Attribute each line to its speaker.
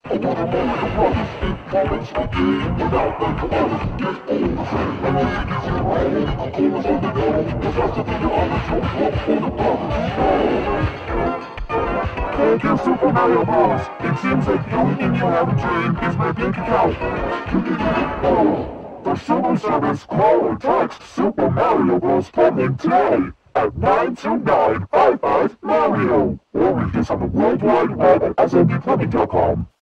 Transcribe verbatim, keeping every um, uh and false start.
Speaker 1: A little more of brothers, it promise a game without the colors. Get all the same, and all you do is roll. The corners on the go, the faster than your other shows up for the brothers. Thank you, Super Mario Bros. It seems like the only thing you have a dream is my pink cow. Oh. The Super Service call or text Super Mario Bros. Plumbing today at nine two nine five five Mario. Or read this on the World Wide Web at S M B plumbing dot com.